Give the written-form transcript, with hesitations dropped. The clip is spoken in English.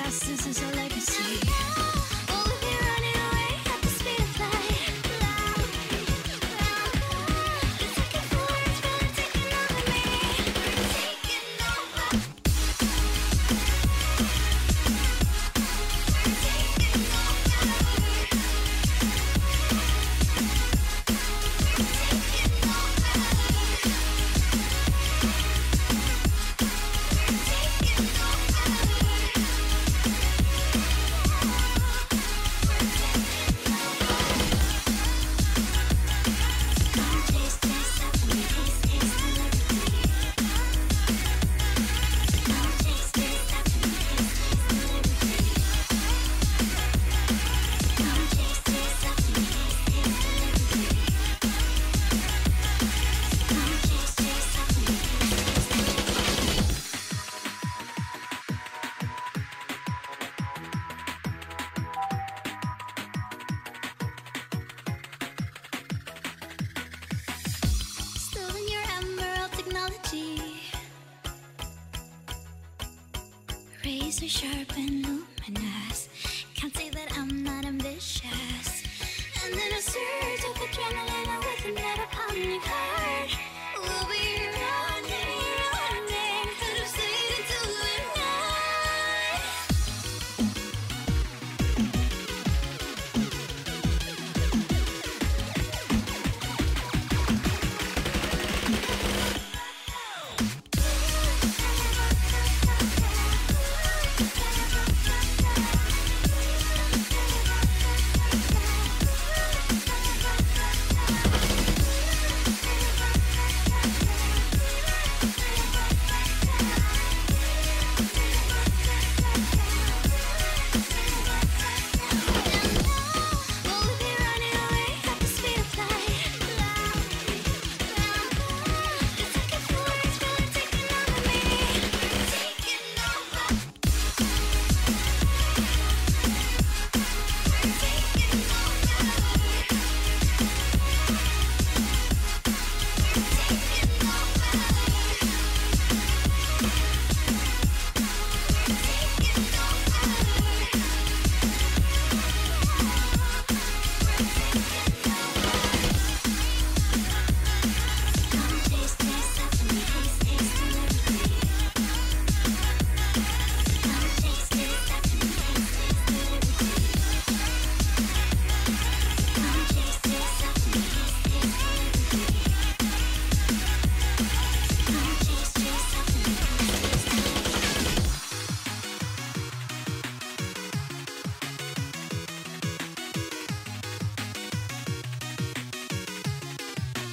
'cause this is our legacy. Oh, we'll be running away at the speed of light. It's taking forwards, but it's taking over me. Taking over. Taking still in your emerald technology, razor sharp and luminous. Can't say that I'm not ambitious. And then a surge of adrenaline with a never pounding heart.